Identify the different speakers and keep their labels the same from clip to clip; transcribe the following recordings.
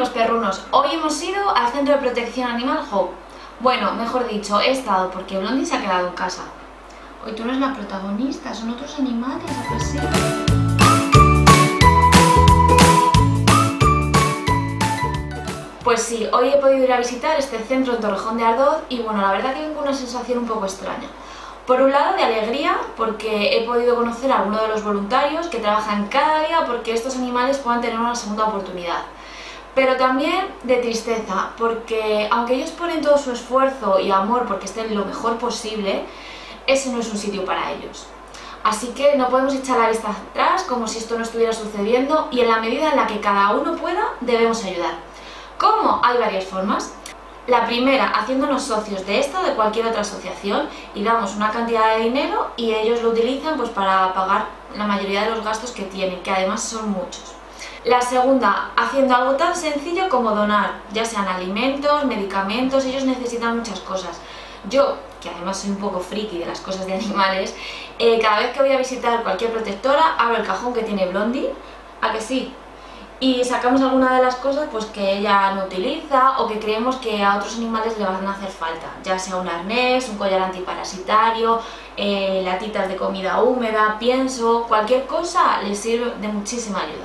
Speaker 1: amigos perrunos, hoy hemos ido al Centro de Protección Animal Hope. Bueno, mejor dicho, he estado porque Blondie se ha quedado en casa. Hoy tú no eres la protagonista, son otros animales, ¿a que sí? Pues sí, hoy he podido ir a visitar este centro en Torrejón de Ardoz y bueno, la verdad que vengo con una sensación un poco extraña. Por un lado de alegría, porque he podido conocer a alguno de los voluntarios que trabajan cada día porque estos animales puedan tener una segunda oportunidad. Pero también de tristeza, porque aunque ellos ponen todo su esfuerzo y amor porque estén lo mejor posible, ese no es un sitio para ellos. Así que no podemos echar la vista atrás como si esto no estuviera sucediendo y en la medida en la que cada uno pueda, debemos ayudar. ¿Cómo? Hay varias formas. La primera, haciéndonos socios de esta o de cualquier otra asociación y damos una cantidad de dinero y ellos lo utilizan pues para pagar la mayoría de los gastos que tienen, que además son muchos. La segunda, haciendo algo tan sencillo como donar, ya sean alimentos, medicamentos, ellos necesitan muchas cosas. Yo, que además soy un poco friki de las cosas de animales, cada vez que voy a visitar cualquier protectora abro el cajón que tiene Blondie, ¿a que sí? Y sacamos alguna de las cosas pues que ella no utiliza o que creemos que a otros animales le van a hacer falta, ya sea un arnés, un collar antiparasitario, latitas de comida húmeda, pienso, cualquier cosa les sirve de muchísima ayuda.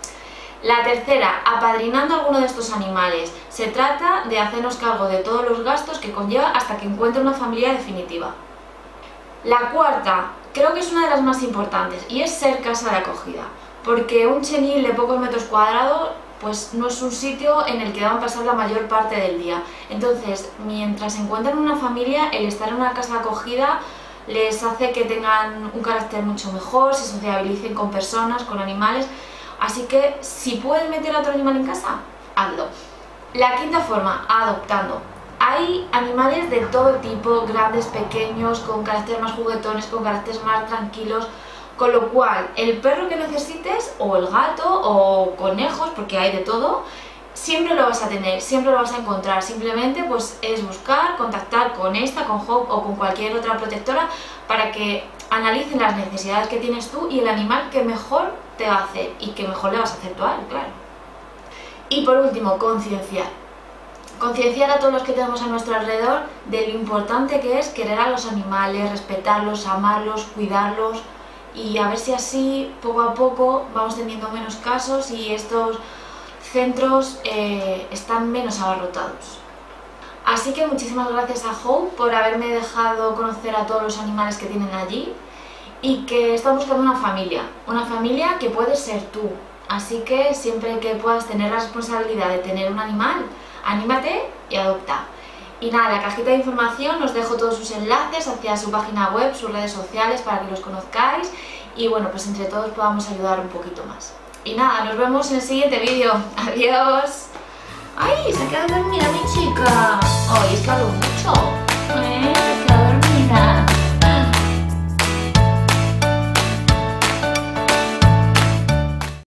Speaker 1: La tercera, apadrinando a alguno de estos animales. Se trata de hacernos cargo de todos los gastos que conlleva hasta que encuentre una familia definitiva. La cuarta, creo que es una de las más importantes y es ser casa de acogida. Porque un chenil de pocos metros cuadrados pues no es un sitio en el que van a pasar la mayor parte del día. Entonces, mientras encuentran una familia, el estar en una casa de acogida les hace que tengan un carácter mucho mejor, se sociabilicen con personas, con animales. Así que, si puedes meter a otro animal en casa, hazlo. La quinta forma, adoptando. Hay animales de todo tipo, grandes, pequeños, con carácter más juguetones, con caracteres más tranquilos. Con lo cual, el perro que necesites, o el gato, o conejos, porque hay de todo, siempre lo vas a tener, siempre lo vas a encontrar. Simplemente pues es buscar, contactar con esta, con Hope o con cualquier otra protectora para que analicen las necesidades que tienes tú y el animal que mejor te va a hacer y que mejor le vas a hacer tú a él, claro. Y por último, concienciar. Concienciar a todos los que tenemos a nuestro alrededor de lo importante que es querer a los animales, respetarlos, amarlos, cuidarlos. Y a ver si así, poco a poco, vamos teniendo menos casos y estos centros están menos abarrotados. Así que muchísimas gracias a Hope por haberme dejado conocer a todos los animales que tienen allí y que están buscando una familia que puedes ser tú. Así que siempre que puedas tener la responsabilidad de tener un animal, anímate y adopta. Y nada, en la cajita de información os dejo todos sus enlaces hacia su página web, sus redes sociales para que los conozcáis y bueno, pues entre todos podamos ayudar un poquito más. Y nada, nos vemos en el siguiente vídeo. ¡Adiós! ¡Ay! Se ha quedado dormida mi chica. ¡Ay! Es que hablo mucho.